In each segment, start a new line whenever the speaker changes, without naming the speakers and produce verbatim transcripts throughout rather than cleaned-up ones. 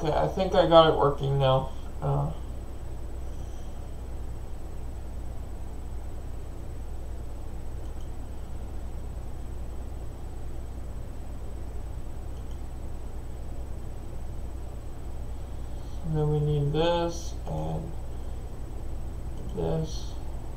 Okay, I think I got it working now. Uh, and then we need this and this.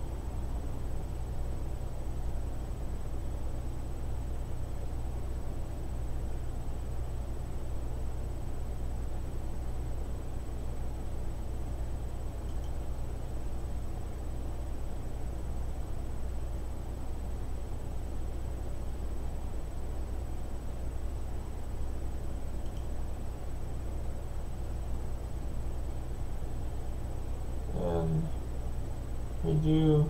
And we do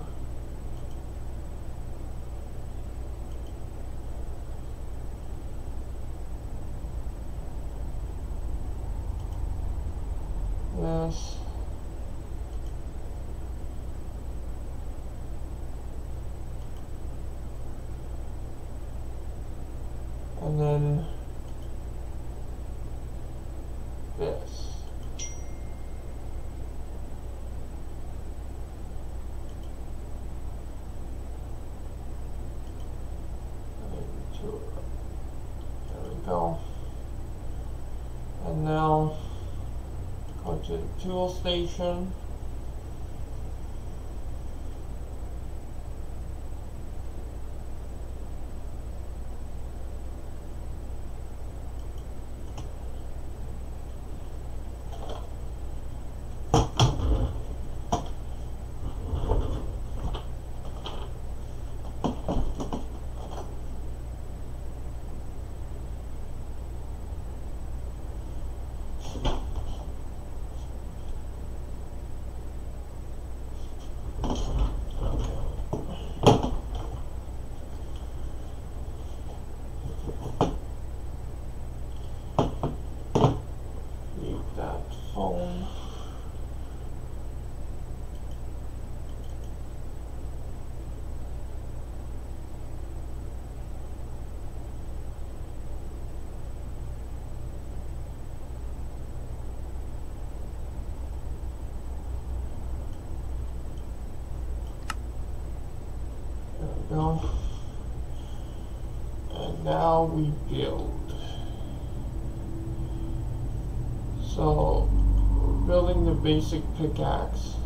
this. And then this. There we go. And now go to the tool station. Phone. There we go. And now we build. So we're building the basic pickaxe.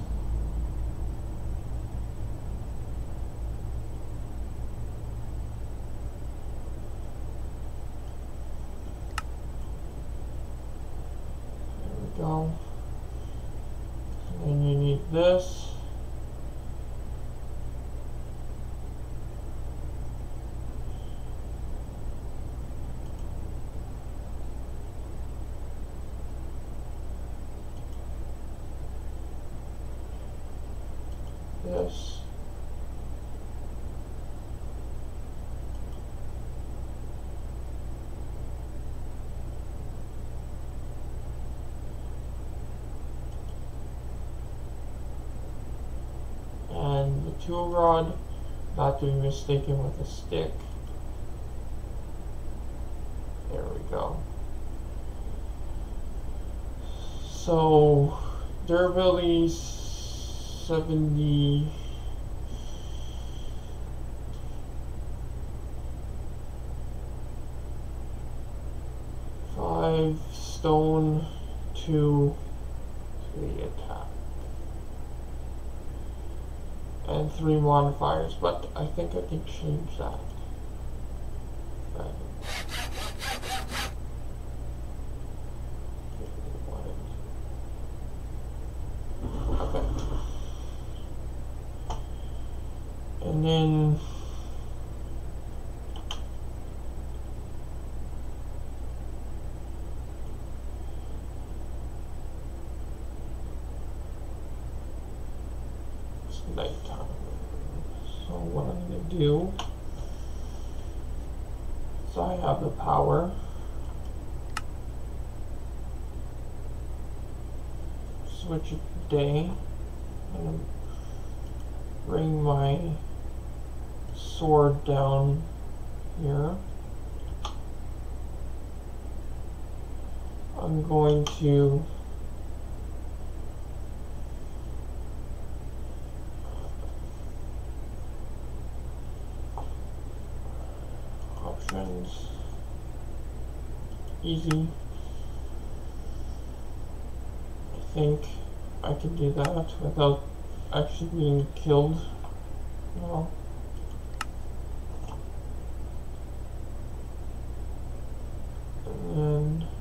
There we go. And then you need this. This. And the tool rod, not to be mistaken with a stick. There we go. So durability seventy. Five stone, two to the attack. And three modifiers, but I think I can change that. Right. Okay. And then it's nighttime. So what I'm going to do is I have the power. Switch it to day. I'm going to bring my sword down here. I'm going to options, easy. I think I can do that without actually being killed. No. And then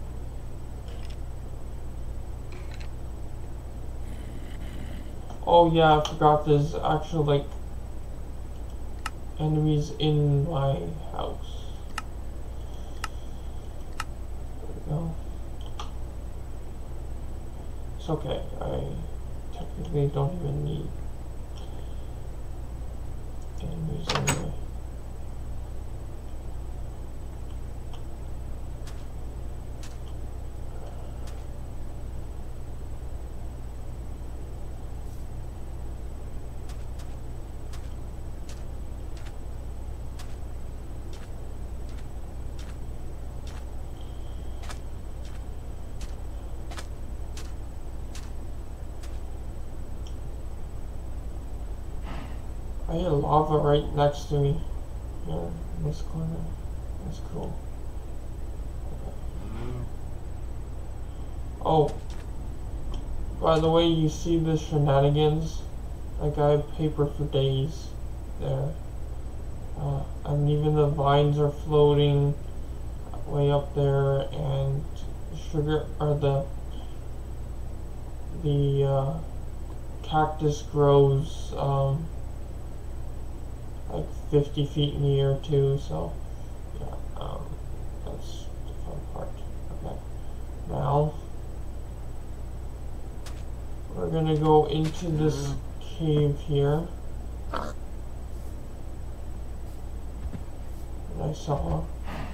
oh yeah, I forgot there's actually like enemies in my house. There we go. It's okay, I technically don't even need enemies anyway. I hear lava right next to me here in this corner. That's cool. Okay. Oh, by the way, you see the shenanigans? Like I have paper for days there. Uh, and even the vines are floating way up there, and sugar, or the, the uh, cactus grows um, like fifty feet in the air too, so yeah, um, that's the fun part. Okay, now we're gonna go into this cave here. And I saw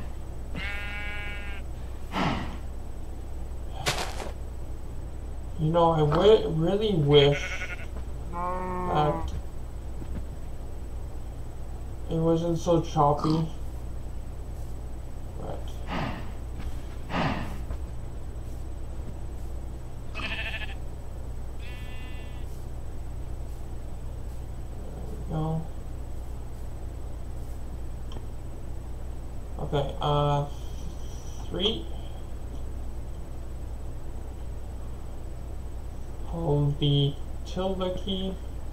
you know, I w really wish that it wasn't so choppy, but there we go. Okay, uh, three. Hold the tilde key.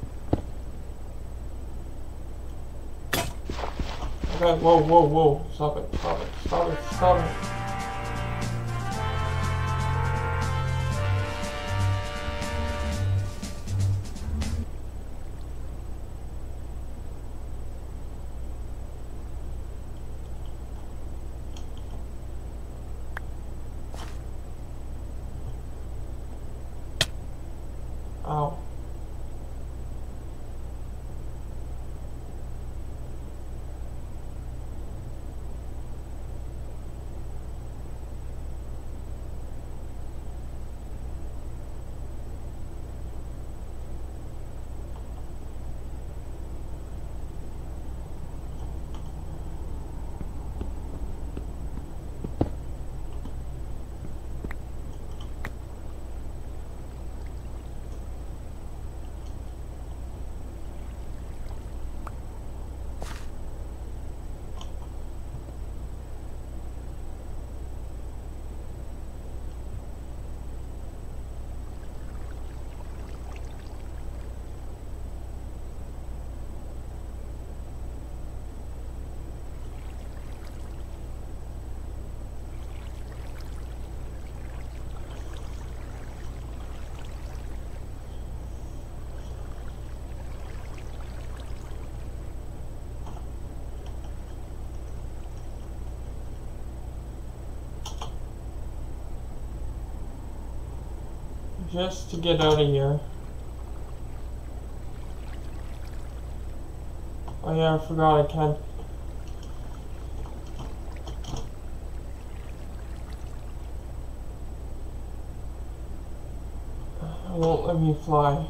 Okay, whoa, whoa, whoa, stop it, stop it, stop it, stop it. Ow. Just to get out of here. Oh yeah, I forgot I can't. It won't let me fly.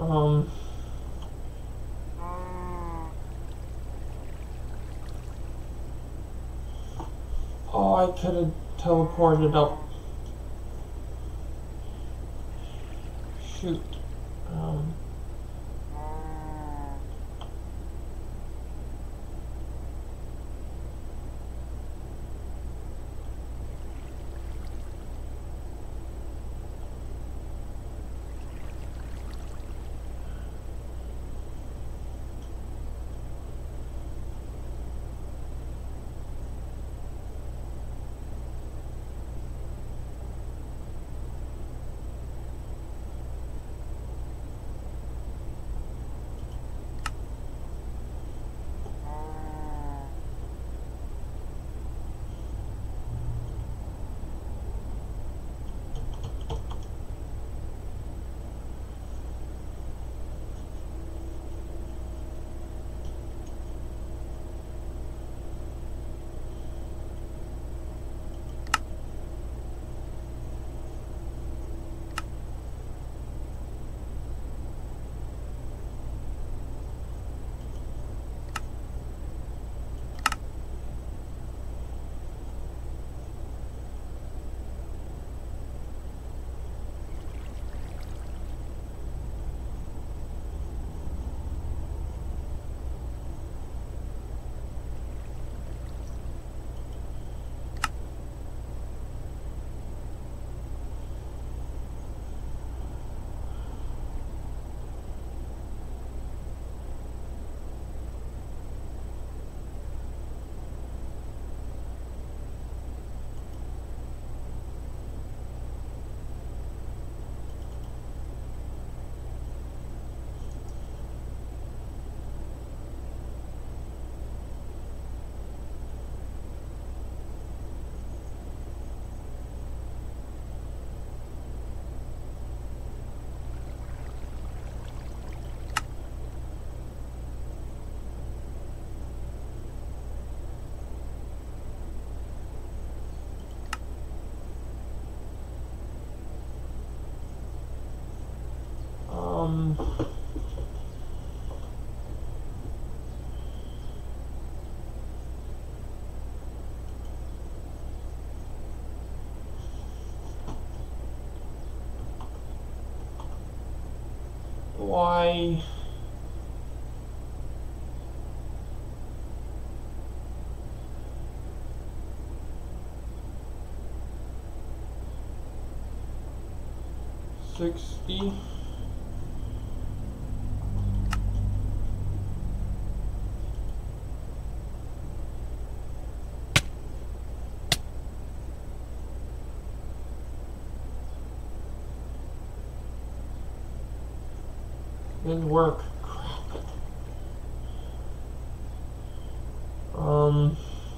Um. Oh, I could have teleported up. Shoot. Um. Um. Why? Sixty. Didn't work. Crap. Um.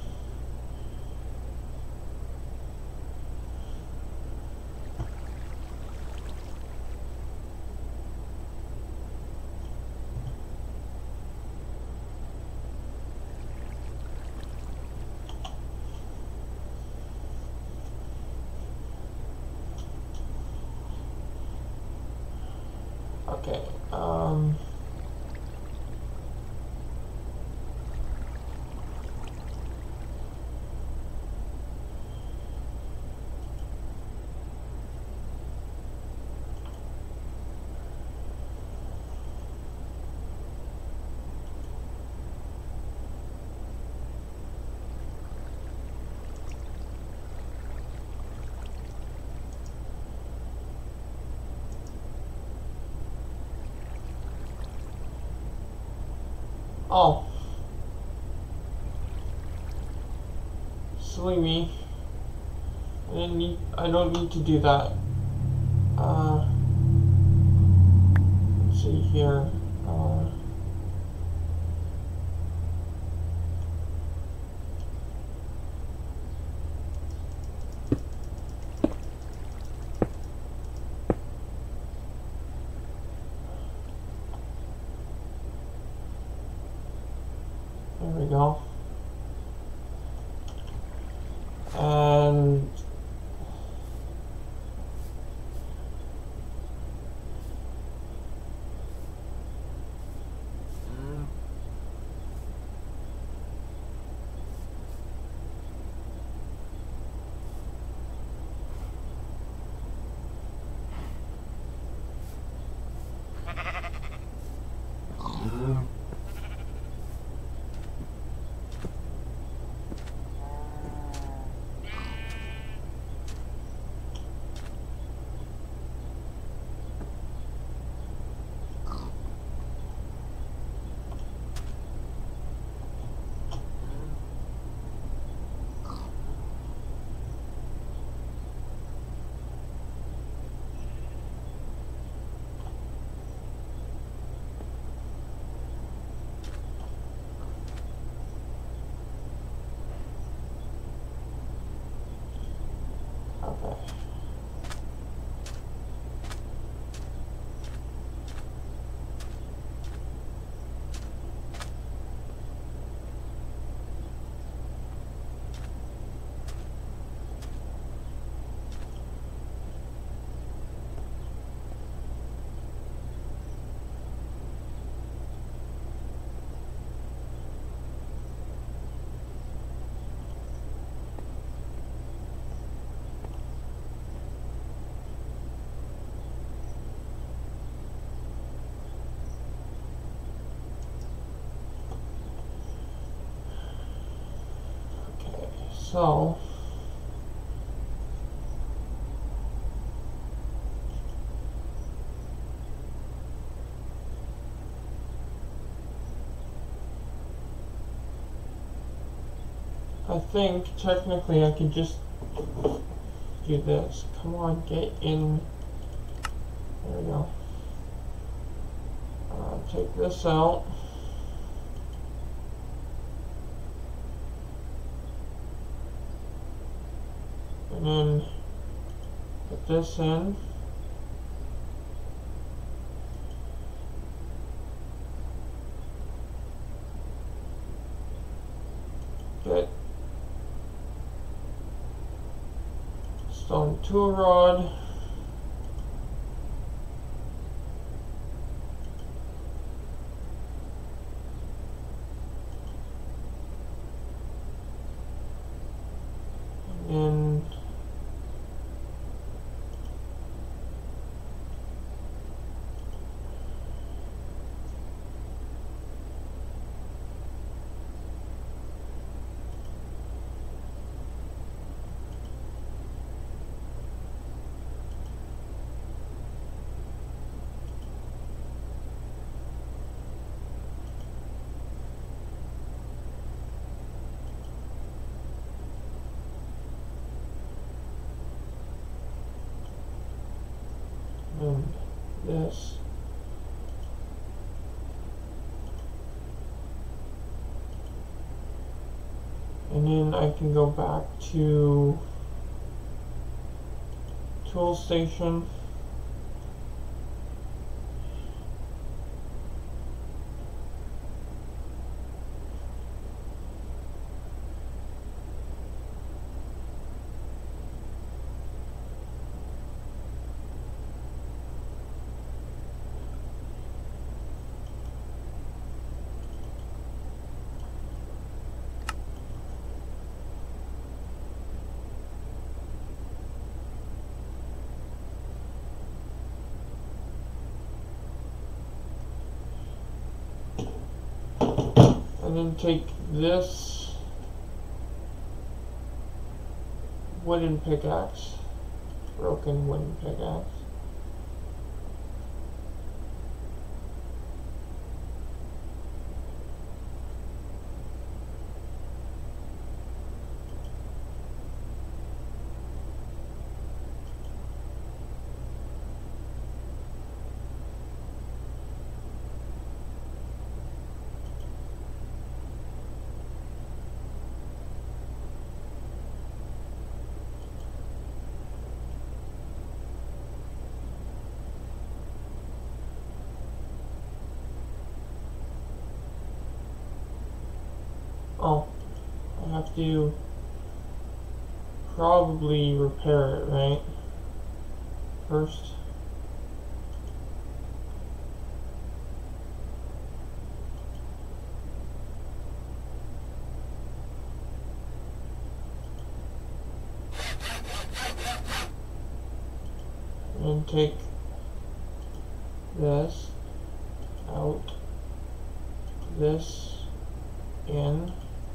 Okay. Um. Oh. Silly me. I didn't need. I don't need to do that. Uh. Let's see here. Uh. There we go. And Okay. So, I think technically I could just do this. Come on, get in. There we go. Uh, take this out. And then put this in. Get stone tool rod. And then and this. And then I can go back to tool station. And then take this wooden pickaxe, broken wooden pickaxe, oh, I have to probably repair it, right? First. And take this out, this in.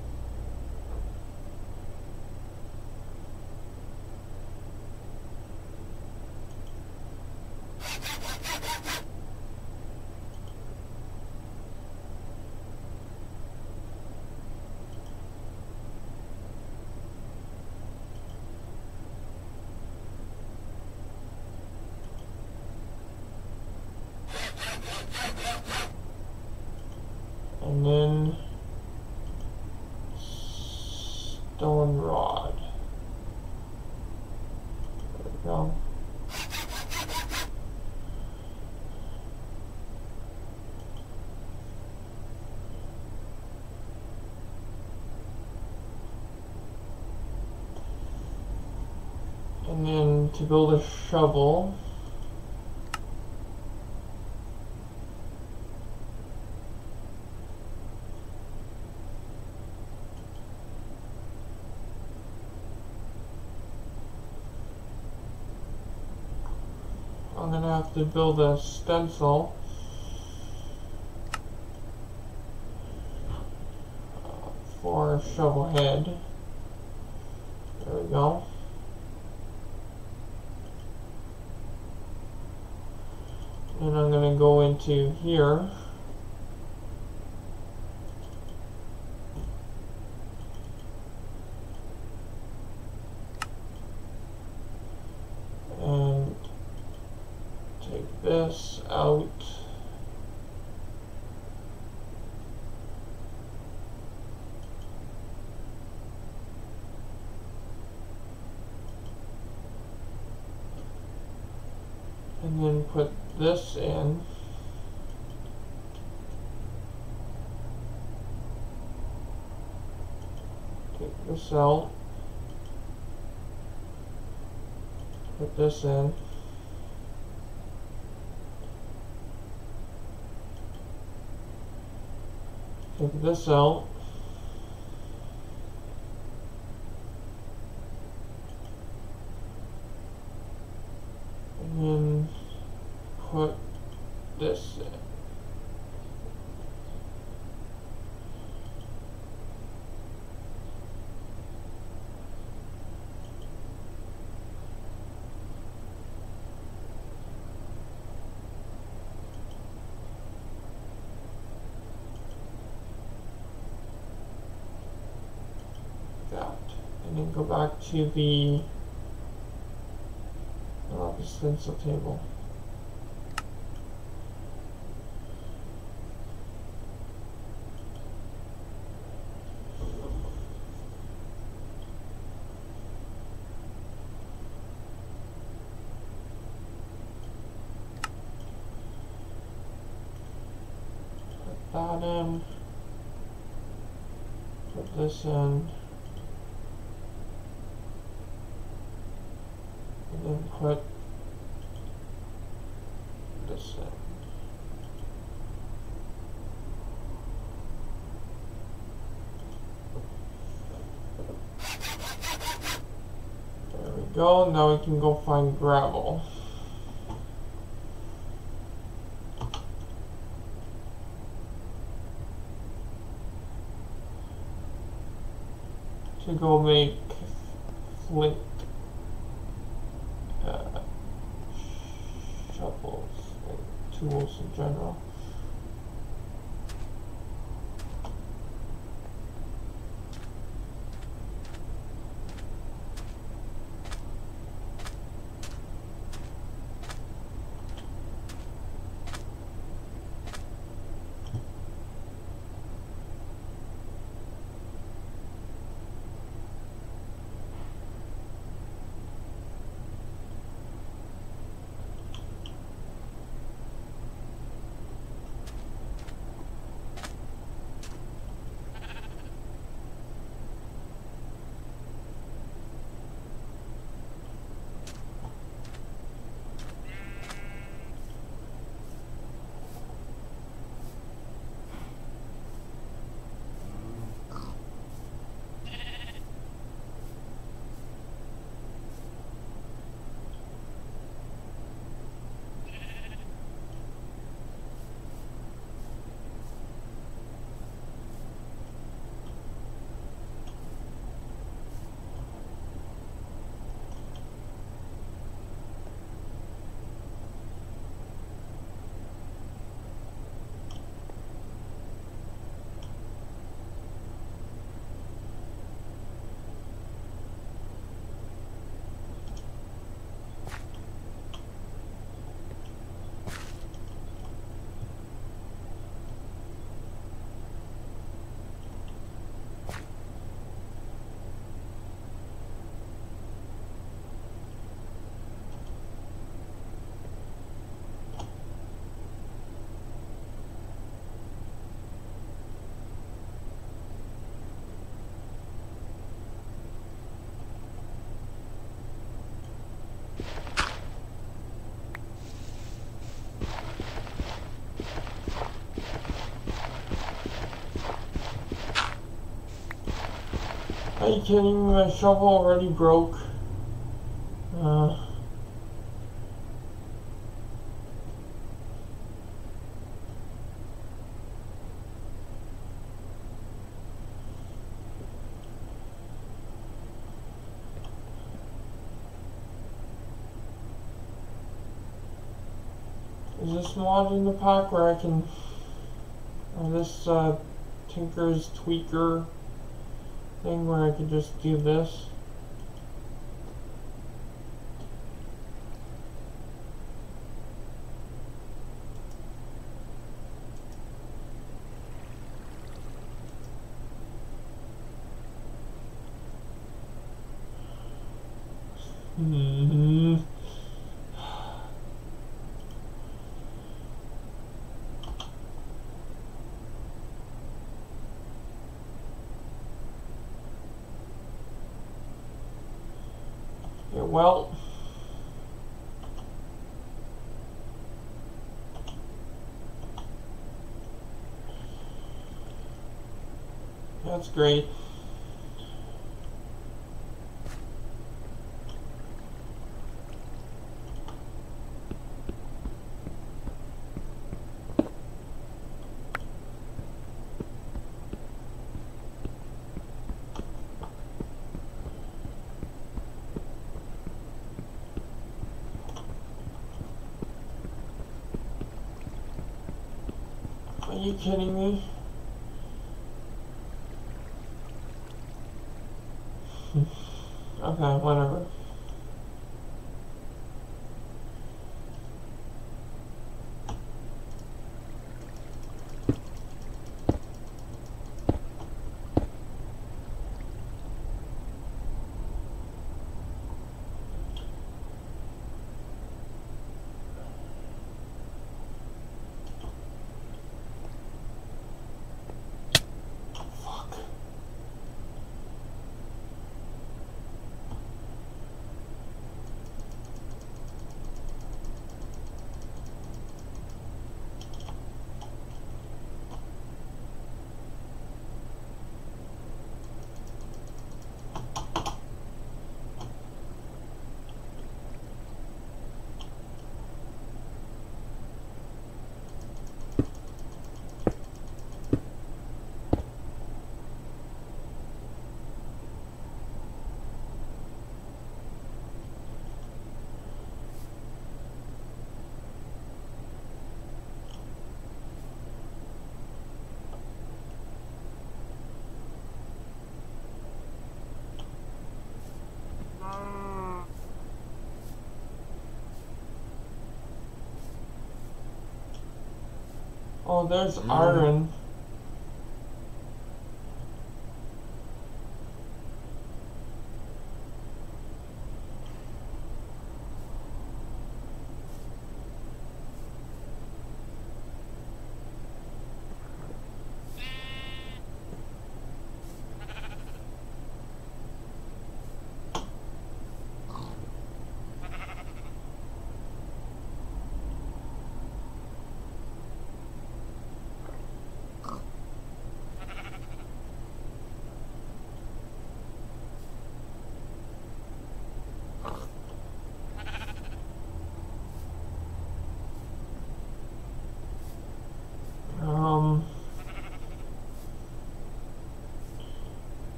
And then stone rod. And to build a shovel, I'm gonna have to build a stencil for shovel head. There we go. And I'm going to go into here. And take this out. And then put this in. Take this out. Put this in. Take this out. And then put this in. That. And then go back to the uh, the stencil table. Put that in. Put this in. And then put this in. There we go. Now we can go find gravel. To go make flint uh, shovels and tools in general. Are you kidding me? My shovel already broke. Uh... Is this mod in the pack where I can, or this uh, Tinker's Tweaker thing where I can just do this? Hmm. Yeah, well, that's great. Are you kidding me? Okay, whatever. Oh, there's mm. iron.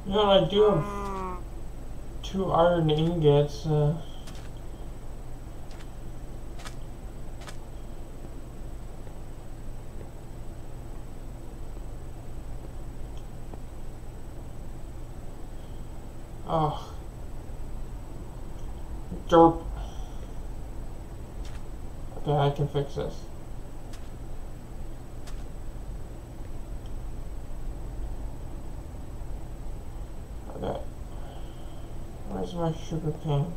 You know, I do have two iron ingots. Uh, oh. Derp. Okay, I can fix this. Okay. Where's my sugar cane?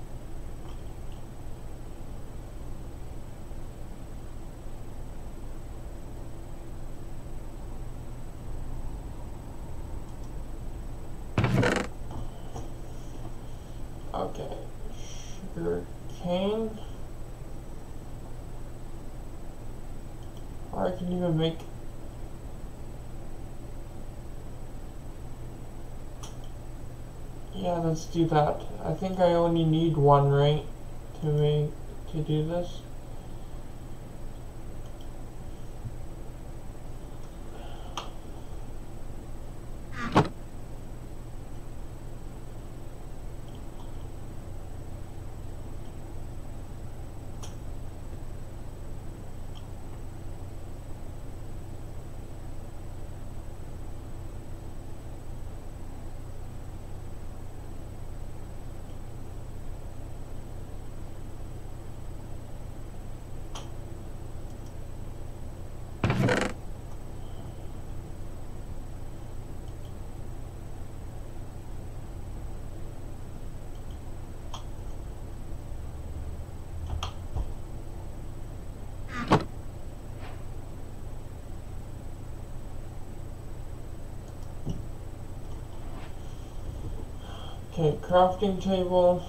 Okay. Sugar cane. Or I can even make yeah, let's do that. I think I only need one, right, to make to do this. Okay, crafting table.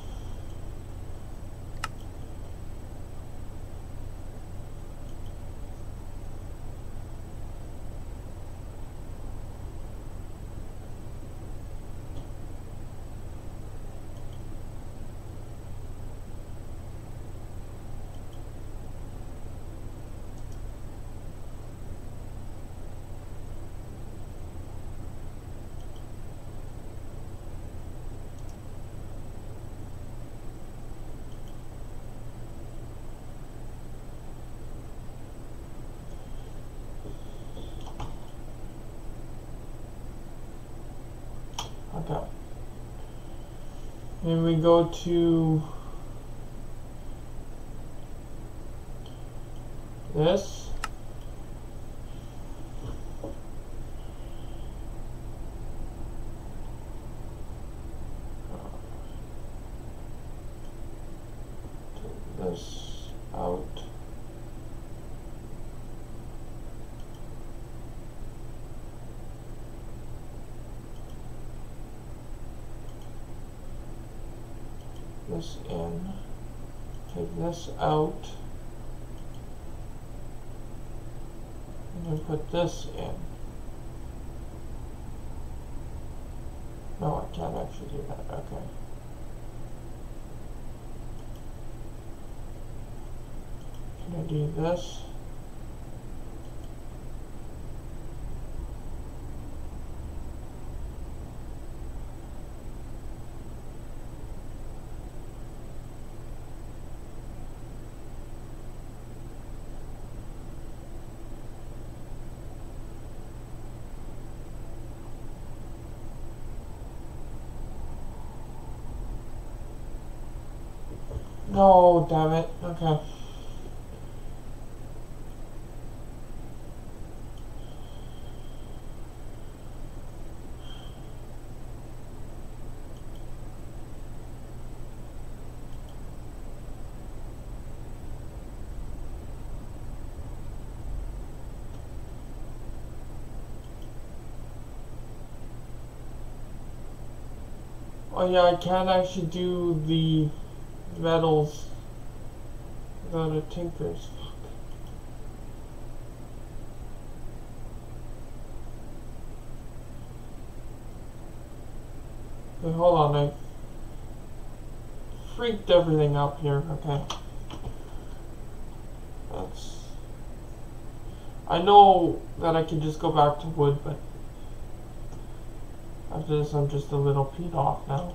Okay. Then we go to this. Take this out. This in, take this out, and then put this in. No, I can't actually do that, okay. Can I do this? No, damn it. Okay. Oh yeah, I can't actually do the metals without a tinkers. Fuck. Wait, hold on, I freaked everything up here, okay. That's... I know that I can just go back to wood, but After this, I'm just a little peed off now.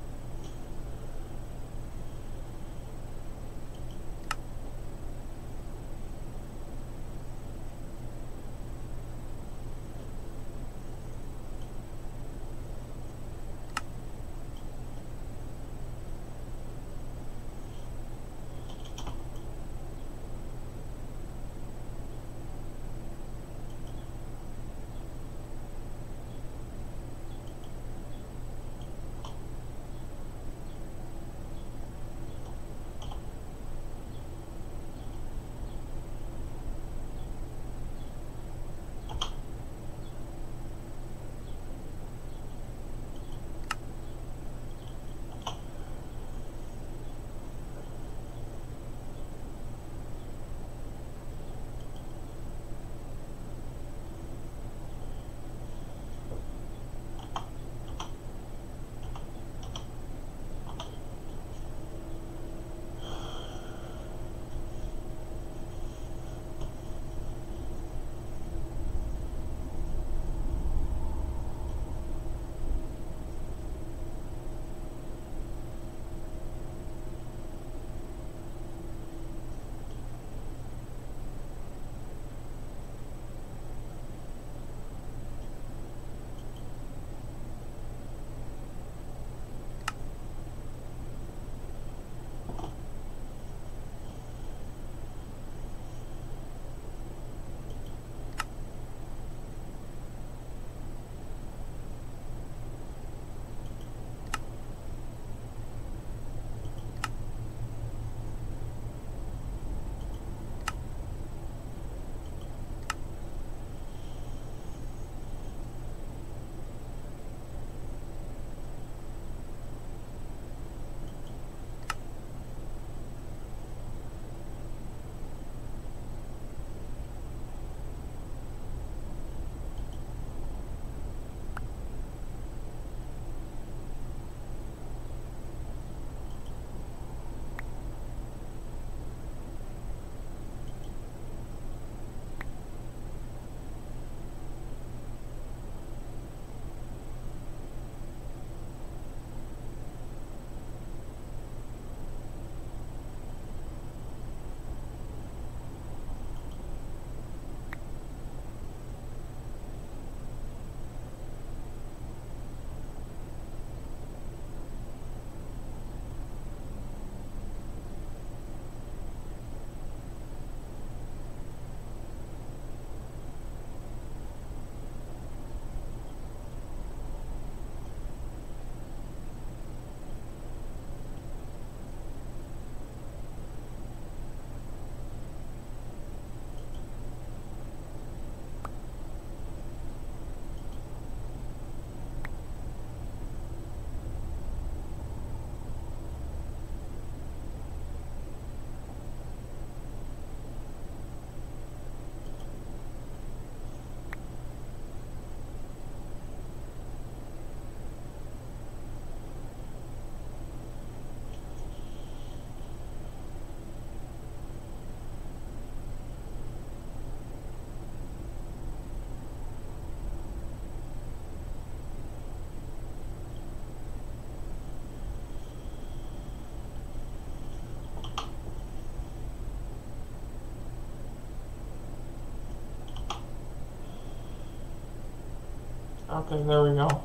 Okay, there we go.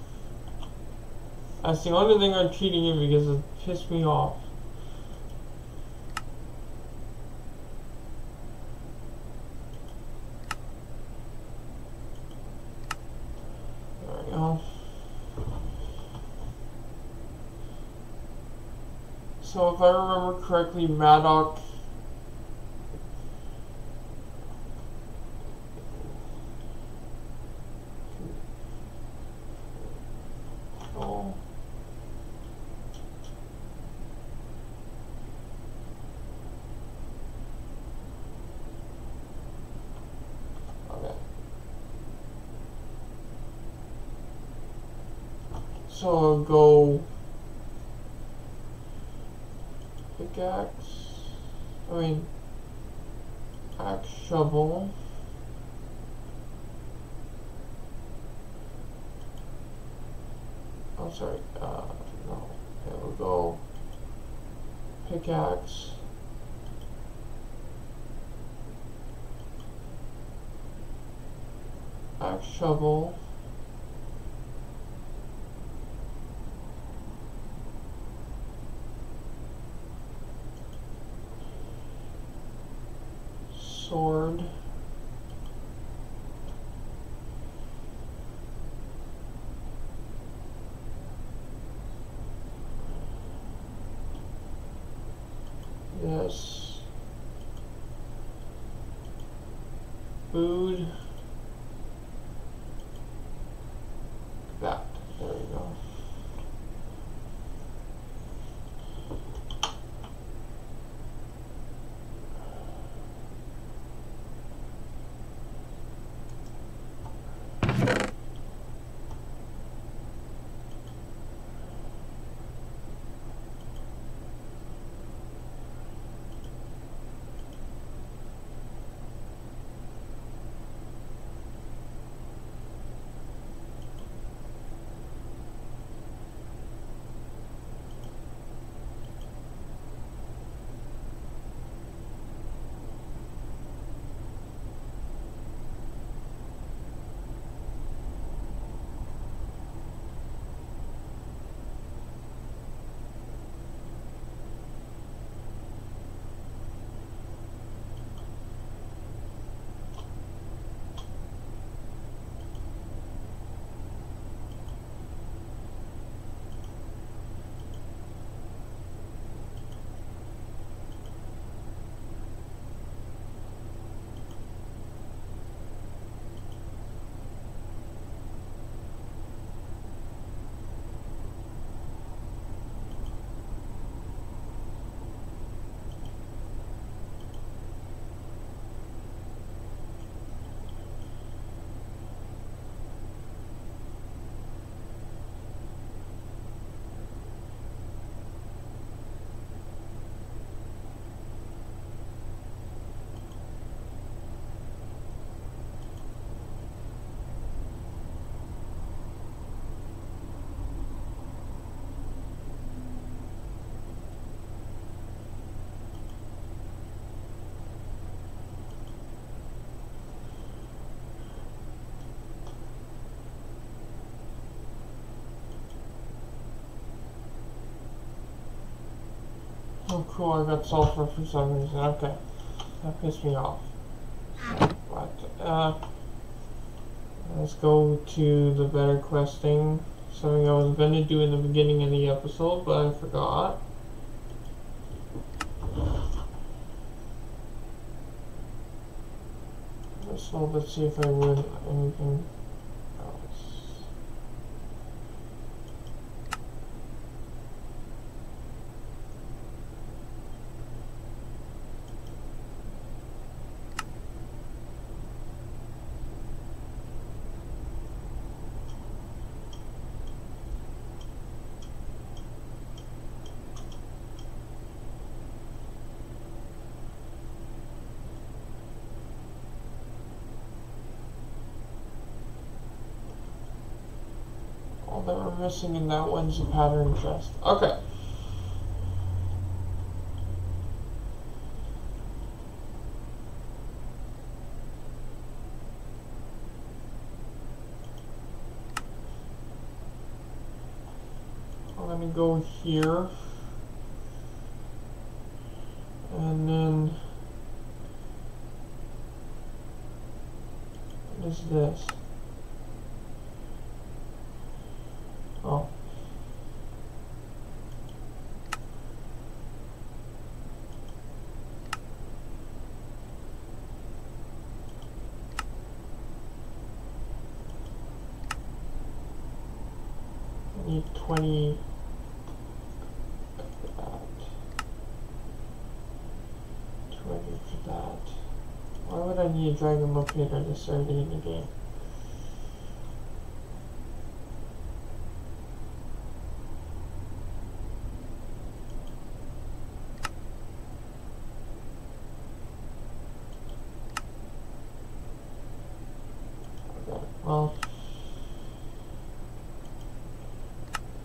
That's the only thing I'm cheating in because it pissed me off. There we go. So if I remember correctly, Madoc oh. Okay. So I'll go pickaxe, I mean axe, shovel, . I'm sorry, uh, no. Okay, we'll go pickaxe. Axe shovel. Sword. Yes. Food. That. There we go. Oh cool, I got sulfur for some reason. Okay. That pissed me off. But, uh, let's go to the better questing. Something I was going to do in the beginning of the episode, but I forgot. So let's see if I win anything else. All that we're missing in that one's a pattern chest. Okay. I'm gonna go here. And then what is this? Oh. I need twenty for that. twenty for that. Why would I need a dragon locator this early in the game? Well,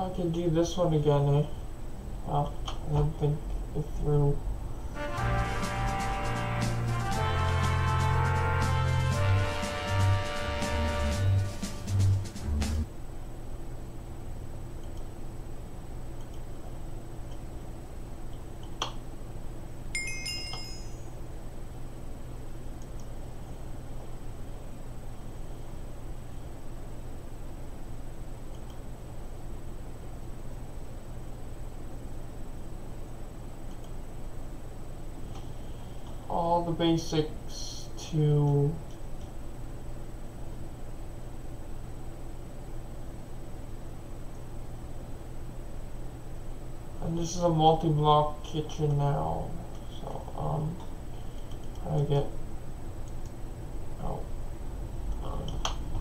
I can do this one again, eh? Well, I don't think it through. All the basics to and this is a multi-block kitchen now, so um I get oh um,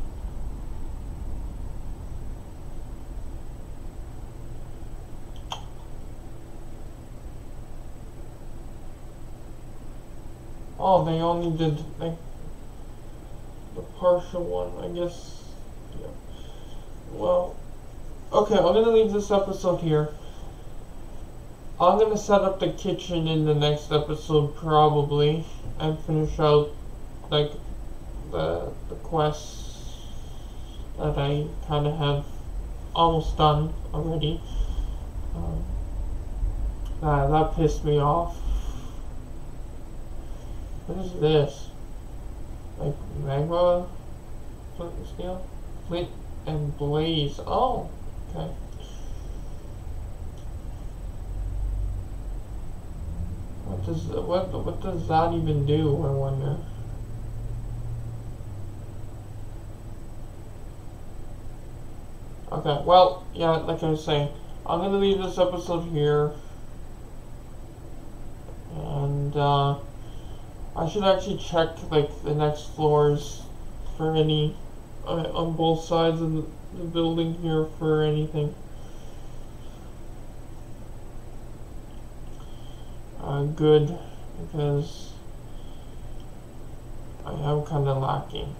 oh, they only did like the partial one, I guess. Yeah. Well, okay, I'm gonna leave this episode here. I'm gonna set up the kitchen in the next episode probably, and finish out like the the quests that I kind of have almost done already. Um, uh, that pissed me off. What is this? Like magma, flint and steel, flint and blaze. Oh, okay. What does what what does that even do? I wonder. Okay, well, yeah, like I was saying, I'm gonna leave this episode here, and uh, I should actually check like the next floors for any uh, on both sides of the, the building here for anything. Uh, good, because I am kind of lacking.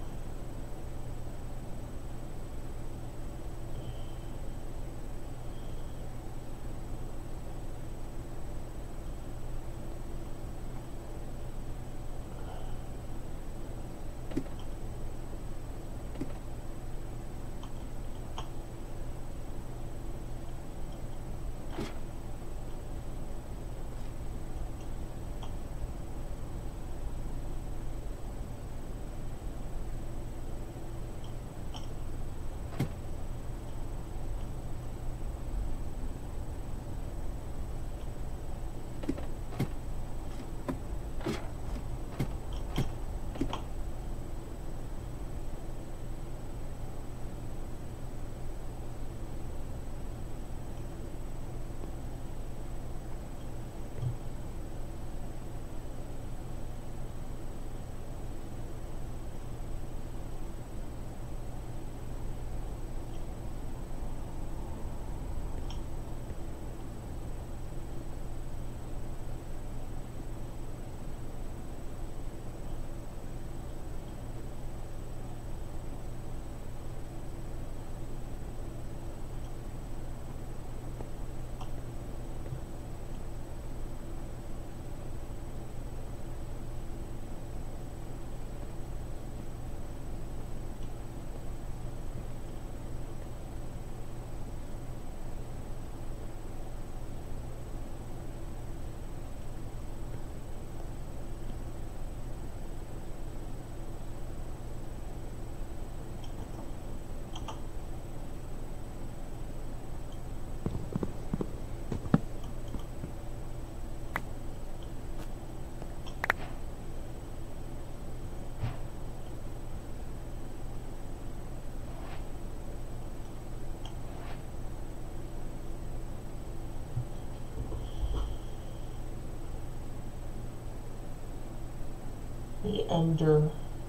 The ender.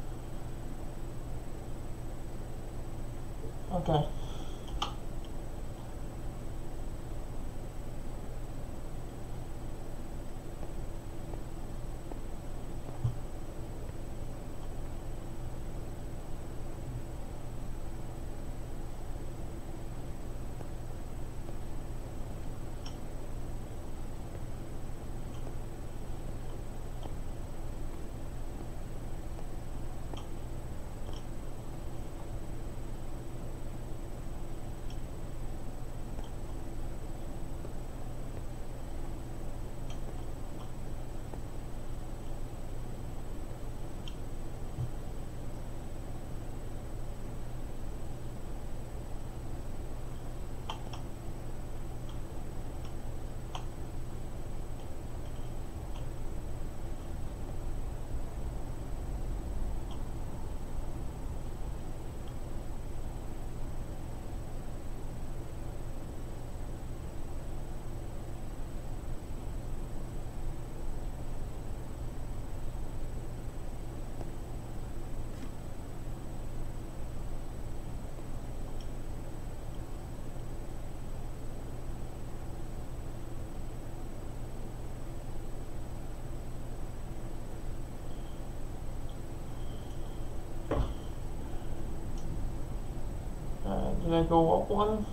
Okay. Did I go up one?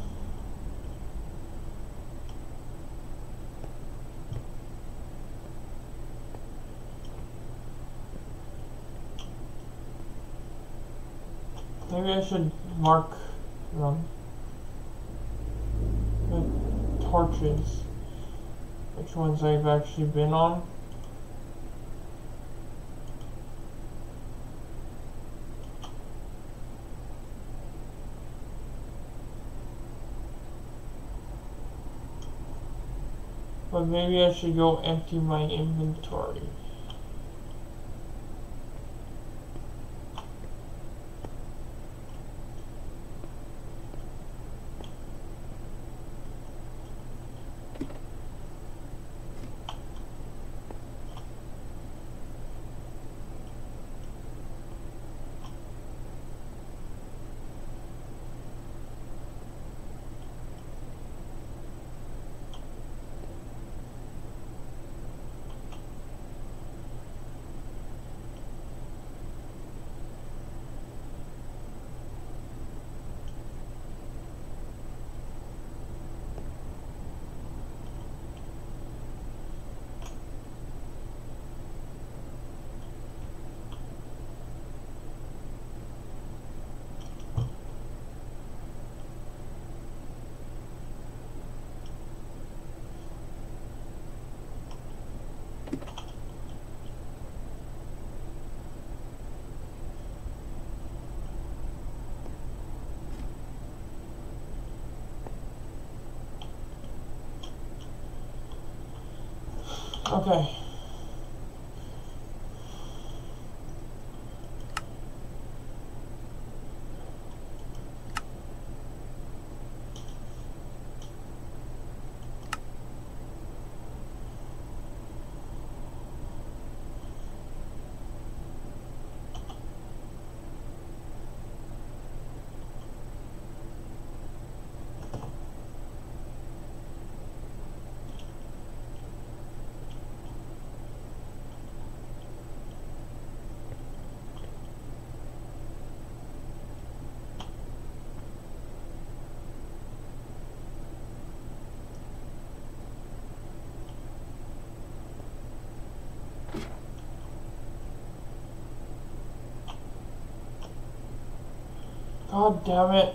Maybe I should mark them with torches. Which ones I've actually been on. But maybe I should go empty my inventory. Okay. God damn it.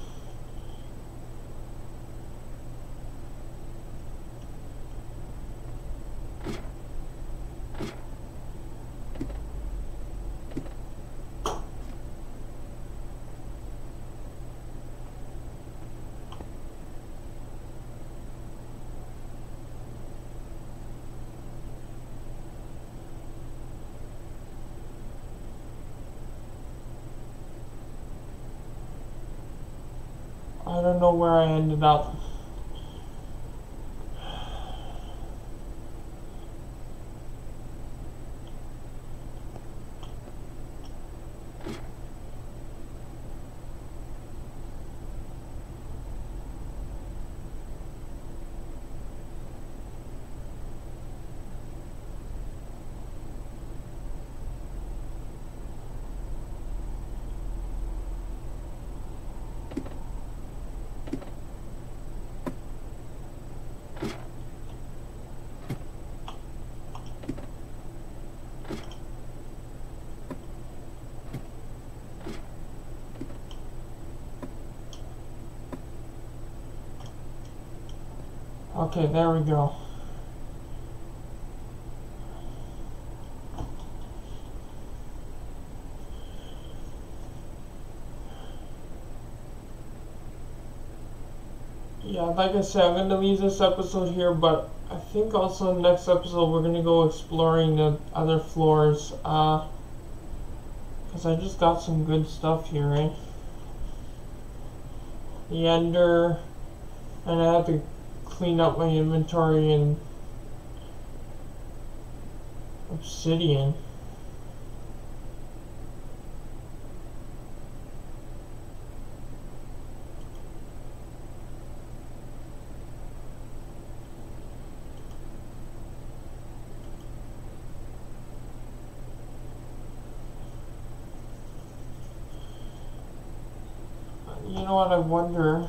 I don't know where I ended up. Okay, there we go. Yeah, like I said, I'm going to leave this episode here, but I think also in the next episode we're going to go exploring the other floors, uh, because I just got some good stuff here, eh? The Ender, and I have to clean up my inventory and obsidian. You know what, I wonder.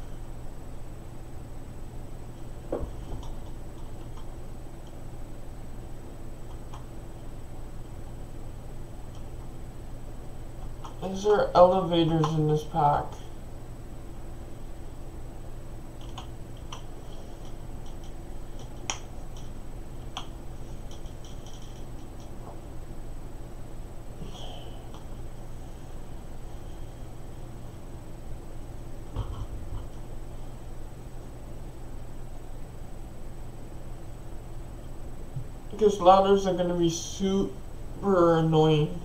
Is there elevators in this pack? Because ladders are going to be super annoying.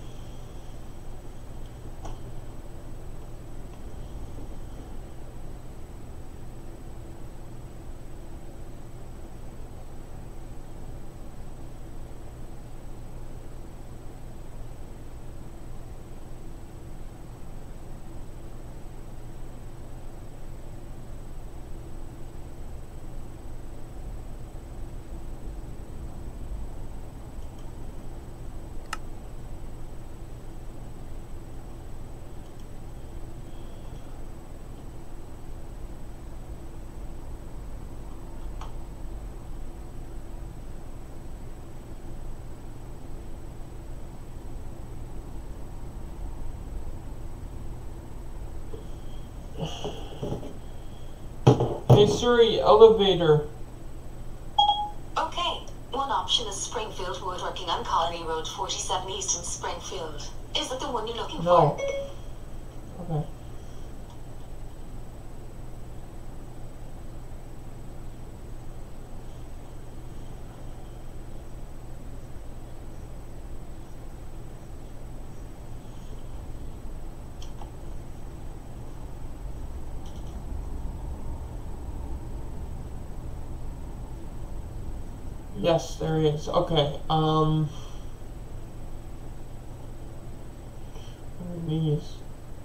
Hey Siri, elevator.
Okay, one option is Springfield Woodworking on Colony Road forty-seven East in Springfield. Is that the one you're looking
No.
for?
Okay. Yes, there is. Okay, um... what are these?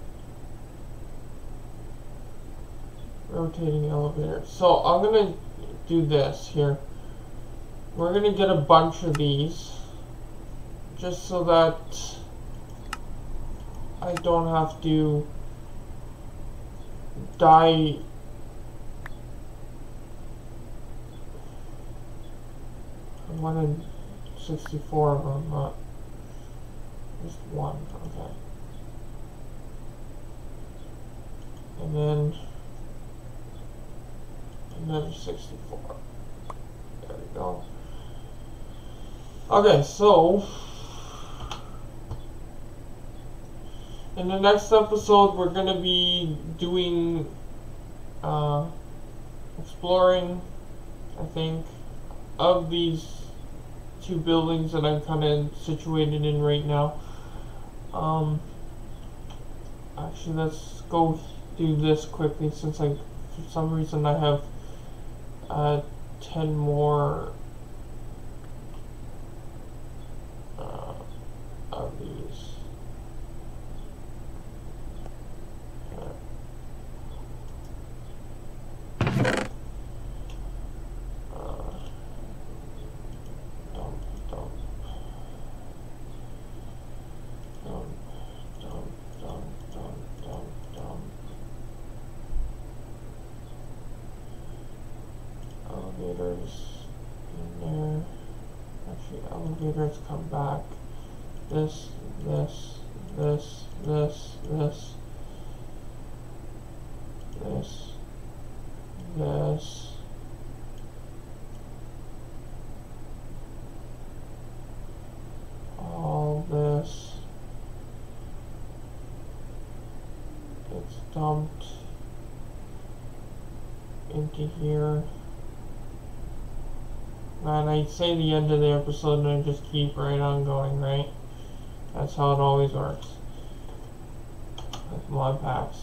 Rotating elevator. So, I'm gonna do this here. We're gonna get a bunch of these. Just so that I don't have to die. I wanted sixty-four of them, not just one. Okay. And then another sixty-four. There we go. Okay, so in the next episode we're gonna be doing uh, exploring, I think, of these two buildings that I'm kind of situated in right now. Um, actually, let's go do this quickly since I, for some reason, I have uh, ten more uh, of these. Elevators in there. Actually, elevators come back. This, this, this, this, this, this, this. All this. It's dumped into here. Man, I say the end of the episode and I just keep right on going, right? That's how it always works. With mod packs.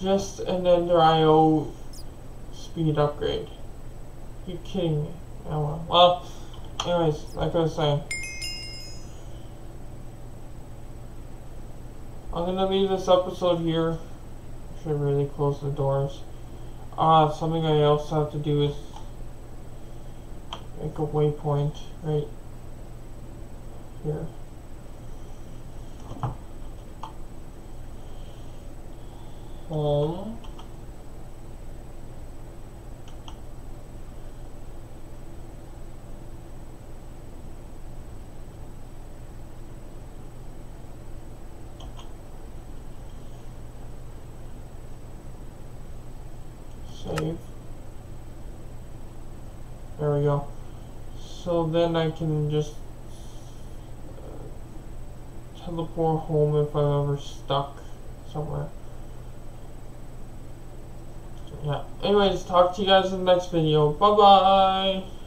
Just an Ender I O speed upgrade. You kidding me? Oh well. Well, anyways, like I was saying, I'm gonna leave this episode here. Should really close the doors. Ah, uh, something I also have to do is make a waypoint right here. Home. Save. There we go. So then I can just uh, teleport home if I'm ever stuck somewhere. Yeah. Anyways, talk to you guys in the next video. Bye bye.